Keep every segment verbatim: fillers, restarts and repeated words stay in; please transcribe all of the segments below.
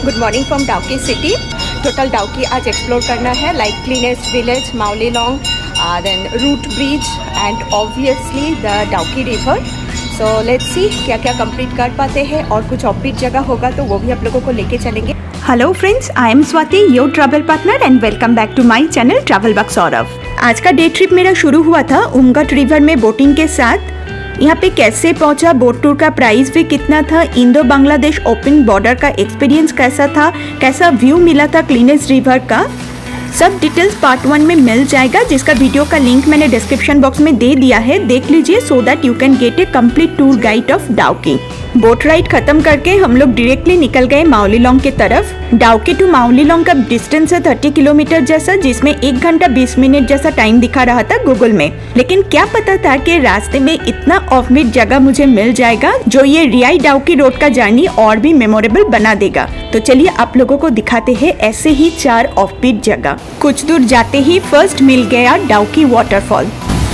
Good morning from Dawki city. Total Dawki आज explore करना है, like cleanest village, Mawlynnong, then root bridge and obviously the Dawki river. So let's see क्या क्या complete कर पाते हैं, और कुछ ऑफबीट जगह होगा तो वो भी आप लोगों को लेके चलेंगे। Hello friends, I am Swati, your travel partner, and welcome back to my channel travel bug Saurabh. आज का डे ट्रिप मेरा शुरू हुआ था उमगट रिवर में बोटिंग के साथ। यहाँ पे कैसे पहुंचा, बोट टूर का प्राइस भी कितना था, इंडो बांग्लादेश ओपन बॉर्डर का एक्सपीरियंस कैसा था, कैसा व्यू मिला था क्लीनेस्ट रिवर का, सब डिटेल्स पार्ट वन में मिल जाएगा, जिसका वीडियो का लिंक मैंने डिस्क्रिप्शन बॉक्स में दे दिया है, देख लीजिए so that you can get a complete tour guide of Dawki. Boat ride खत्म करके हम लोग डायरेक्टली निकल गए माउलीलोंग की तरफ। डाउकी टू माउलीलोंग का डिस्टेंस है तीस किलोमीटर जैसा, जिसमें एक घंटा बीस मिनट जैसा टाइम दिखा रहा था गूगल में। लेकिन क्या पता था कि रास्ते में इतना ऑफबीट जगह मुझे मिल जाएगा जो ये रियाई डाउकी रोड का जर्नी और भी मेमोरेबल बना देगा। तो चलिए आप लोगों को दिखाते हैं ऐसे ही चार ऑफबीट जगह। कुछ दूर जाते ही फर्स्ट मिल गया Dawki waterfall.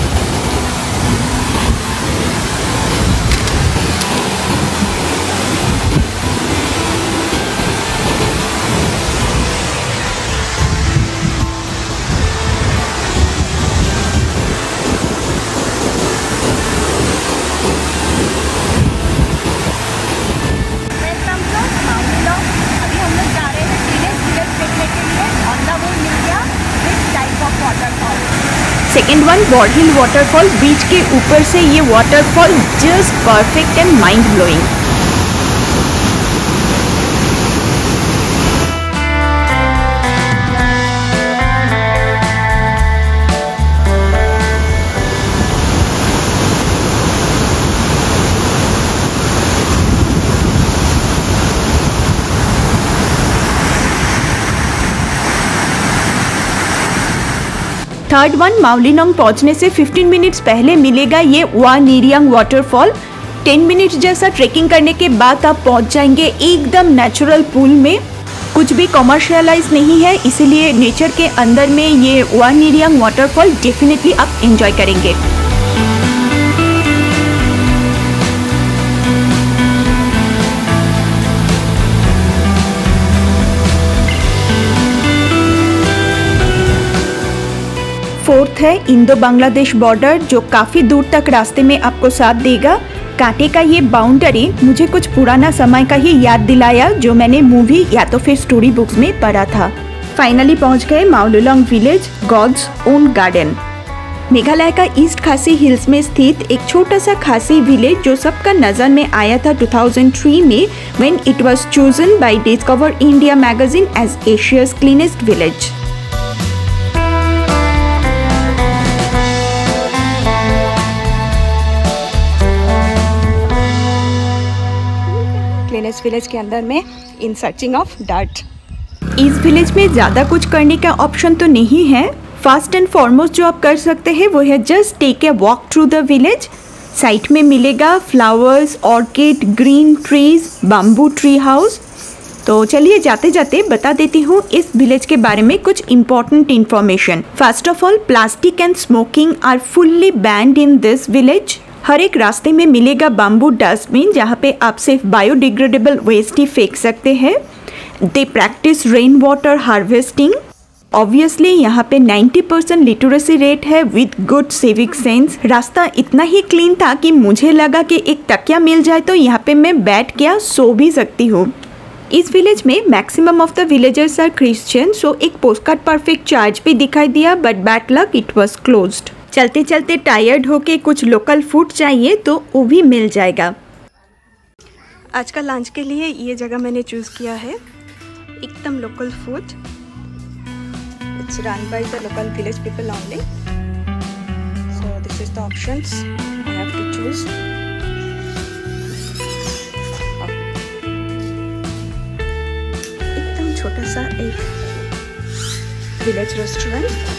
Second one Bor hill waterfall. बीच के ऊपर से ये waterfall just perfect and mind blowing. Third one Mawlynnong पहुंचने से पंद्रह मिनट्स पहले मिलेगा ये वा नीरियांग वाटरफॉल। दस मिनट जैसा ट्रेकिंग करने के बाद आप पहुंच जाएंगे एकदम नेचुरल पूल में। कुछ भी कमर्शियलाइज नहीं है, इसीलिए नेचर के अंदर में ये वा नीरियांग वाटरफॉल डेफिनेटली आप एंजॉय करेंगे। फोर्थ है इंडो बांग्लादेश बॉर्डर, जो काफी दूर तक रास्ते में आपको साथ देगा। कांटे का ये बाउंड्री मुझे कुछ पुराना समय का ही याद दिलाया, जो मैंने मूवी या तो फिर स्टोरी बुक्स में पढ़ा था। फाइनली पहुंच गए Mawlynnong village, God's own garden. Meghalaya का ईस्ट खासी हिल्स में स्थित एक छोटा सा खासी विलेज, जो सबका नजर में आया था दो हज़ार तीन में, when it was chosen by Discover India magazine as Asia's cleanest village. Cleanest village के अंदर में इन सर्चिंग ऑफ डर्ट। इस विलेज में ज़्यादा कुछ करने का ऑप्शन तो नहीं है। फर्स्ट एंड फॉरमोस्ट जो आप कर सकते हैं वो है just take a walk through the village. Side में मिलेगा flowers, orchid, green trees, bamboo tree house. तो चलिए जाते जाते बता देती हूँ इस विलेज के बारे में कुछ important information. First of all, plastic and smoking are fully banned in this village. हर एक रास्ते में मिलेगा बम्बू डस्टबिन, जहाँ पे आप सिर्फ बायोडिग्रेडेबल वेस्ट ही फेंक सकते हैं। They practice rain water harvesting. Obviously यहाँ पे नब्बे परसेंट लिटरेसी रेट है विद गुड सिविक सेंस। रास्ता इतना ही क्लीन था कि मुझे लगा कि एक तकिया मिल जाए तो यहाँ पे मैं बैठ के सो भी सकती हूँ। इस विलेज में maximum of the villagers are Christian, so एक पोस्टकार्ड परफेक्ट चार्ज भी दिखाई दिया, but bad luck it was closed. चलते चलते टायर्ड होके कुछ लोकल फूड चाहिए तो वो भी मिल जाएगा। आज का लंच के लिए ये जगह मैंने चूज़ किया है, एकदम local food. It's run by the local village people only, so this is the options I have to choose. एकदम छोटा सा एक विलेज रेस्टोरेंट।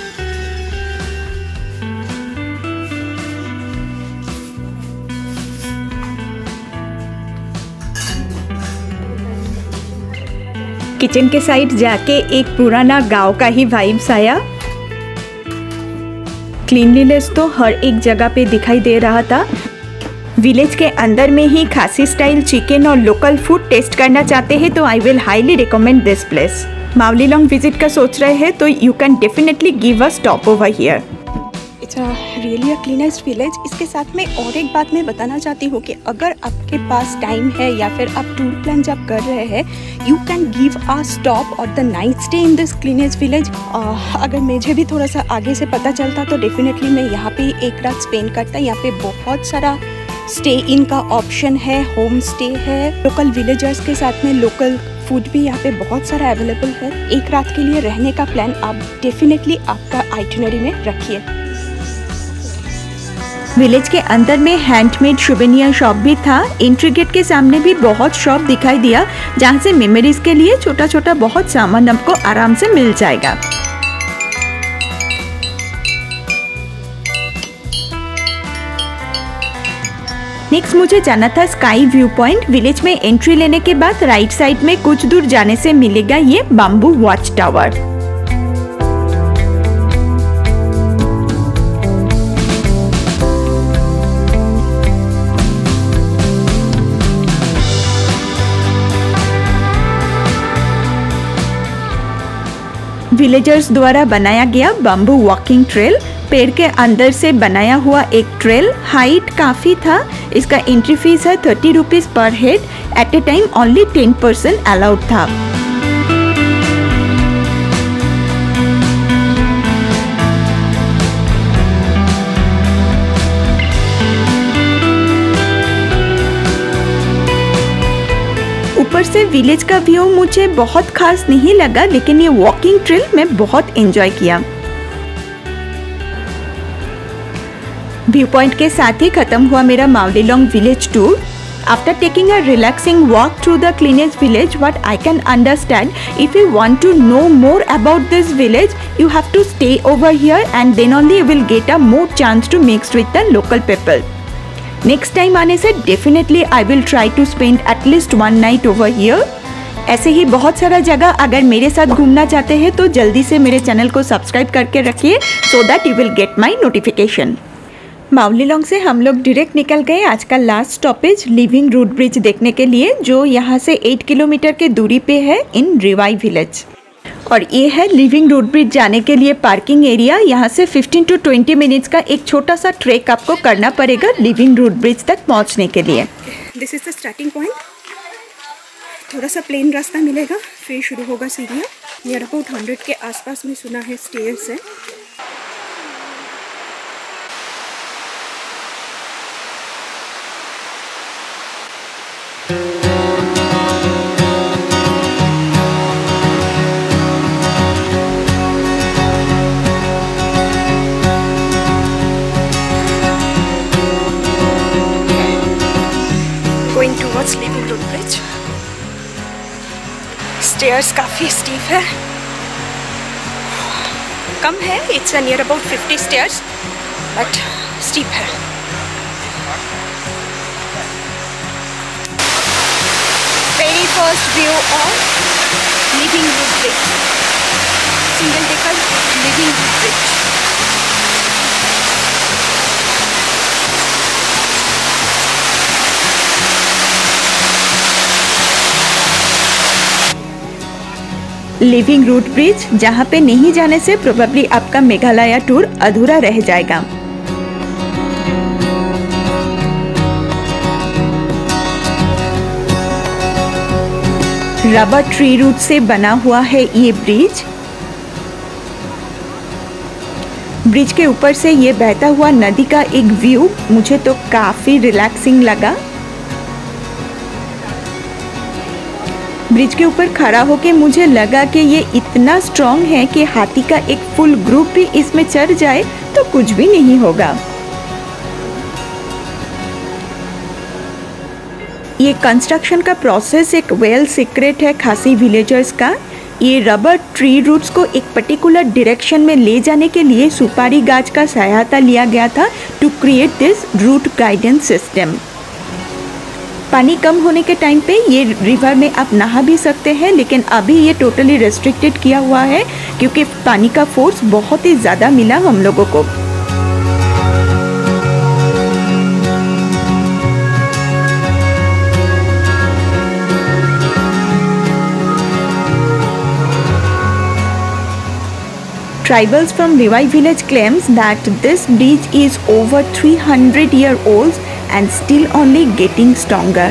किचन के साइड जाके एक पुराना गांव का ही वाइब्स आया। क्लीनलीनेस तो हर एक जगह पे दिखाई दे रहा था। विलेज के अंदर में ही खासी स्टाइल चिकन और लोकल फूड टेस्ट करना चाहते हैं तो I will highly recommend this place. Mawlynnong visit का सोच रहे हैं तो you can definitely give a stop over here. It's a really a cleanest village. इसके साथ में और एक बात मैं बताना चाहती हूँ कि अगर आपके पास टाइम है या फिर आप टूर प्लान जब कर रहे हैं, you can give a stop और the night stay in this cleanest village. अगर मुझे भी थोड़ा सा आगे से पता चलता तो डेफिनेटली मैं यहाँ पे एक रात स्पेंड करता। यहाँ पे बहुत सारा स्टे इन का ऑप्शन है, होम स्टे है, लोकल विलेजर्स के साथ में लोकल फूड भी यहाँ पे बहुत सारा अवेलेबल है। एक रात के लिए रहने का प्लान आप डेफिनेटली आपका आइटिनरी में रखिए। विलेज के अंदर में हैंडमेड सुवेनियर शॉप भी था। एंट्री गेट के सामने भी बहुत शॉप दिखाई दिया जहाँ से मेमोरीज के लिए छोटा छोटा बहुत सामान आपको आराम से मिल जाएगा। नेक्स्ट मुझे जाना था स्काई व्यू पॉइंट। विलेज में एंट्री लेने के बाद राइट साइड में कुछ दूर जाने से मिलेगा ये बाम्बू वॉच टावर। विलेजर्स द्वारा बनाया गया बाम्बू वॉकिंग ट्रेल, पेड़ के अंदर से बनाया हुआ एक ट्रेल, हाइट काफ़ी था। इसका एंट्री फीस है thirty rupees per head. At a time only ten percent allowed था। ऊपर से विलेज का व्यू मुझे बहुत खास नहीं लगा, लेकिन ये वॉकिंग ट्रेल मैं बहुत एंजॉय किया। व्यू पॉइंट के साथ ही खत्म हुआ मेरा Mawlynnong village tour. After taking a relaxing walk through the cleanest village, what I can understand, if you want to know more about this village, you have to stay over here and then only you will get a more chance to mix with the local people. Next time आने से definitely I will try to spend at least one night over here. ऐसे ही बहुत सारा जगह अगर मेरे साथ घूमना चाहते हैं तो जल्दी से मेरे चैनल को सब्सक्राइब करके रखिए so that you will get my notification. मावलीलोंग से हम लोग डायरेक्ट निकल गए आज का last stoppage living root bridge देखने के लिए, जो यहाँ से आठ किलोमीटर के दूरी पे है इन रिवाई विलेज। और ये है लिविंग रूट ब्रिज जाने के लिए पार्किंग एरिया। यहाँ से फिफ्टीन टू ट्वेंटी मिनट्स का एक छोटा सा ट्रेक आपको करना पड़ेगा लिविंग रूट ब्रिज तक पहुँचने के लिए। This is the starting point. थोड़ा सा प्लेन रास्ता मिलेगा, फिर शुरू होगा सीढ़ियाँ। नियर अबाउट हंड्रेड के आसपास में सुना है स्टेयर्स है। Going towards Living Road Bridge. Stairs काफी steep है, कम है, it's a near about fifty stairs, but steep है। Very first view of Living Road Bridge, single decker Living Road Bridge। Living root bridge जहाँ पे नहीं जाने से प्रोबेबली आपका मेघालय टूर अधूरा रह जाएगा। रबर ट्री रूट से बना हुआ है ये ब्रिज। ब्रिज के ऊपर से ये बहता हुआ नदी का एक व्यू मुझे तो काफी रिलैक्सिंग लगा। ब्रिज के ऊपर खड़ा होके मुझे लगा कि ये इतना स्ट्रॉन्ग है कि हाथी का एक फुल ग्रुप भी इसमें चढ़ जाए तो कुछ भी नहीं होगा। ये कंस्ट्रक्शन का प्रोसेस एक वेल सीक्रेट है खासी विलेजर्स का। ये रबर ट्री रूट्स को एक पर्टिकुलर डायरेक्शन में ले जाने के लिए सुपारी गाछ का सहायता लिया गया था to create this root guidance system. पानी कम होने के टाइम पे ये रिवर में आप नहा भी सकते हैं, लेकिन अभी ये टोटली रेस्ट्रिक्टेड किया हुआ है क्योंकि पानी का फोर्स बहुत ही ज़्यादा मिला हम लोगों को। Tribals from Levi village claims that this bridge is over three hundred year old and still only getting stronger.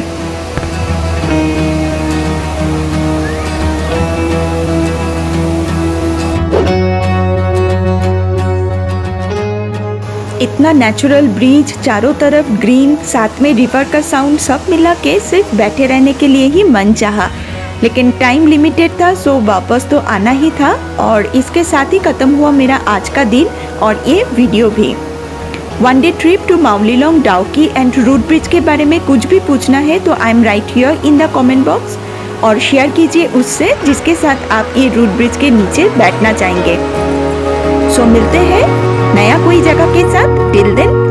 इतना नेचुरल ब्रिज, चारों तरफ ग्रीन, साथ में रिवर का साउंड, सब मिला के सिर्फ बैठे रहने के लिए ही मन चाहा। लेकिन टाइम लिमिटेड था, सो वापस तो आना ही था। और इसके साथ ही ख़त्म हुआ मेरा आज का दिन और ये वीडियो भी। One day trip to Mawlynnong, Dawki and root bridge के बारे में कुछ भी पूछना है तो I am right here in the comment box, और शेयर कीजिए उससे जिसके साथ आप ये रूट ब्रिज के नीचे बैठना चाहेंगे। सो मिलते हैं नया कोई जगह के साथ। Till then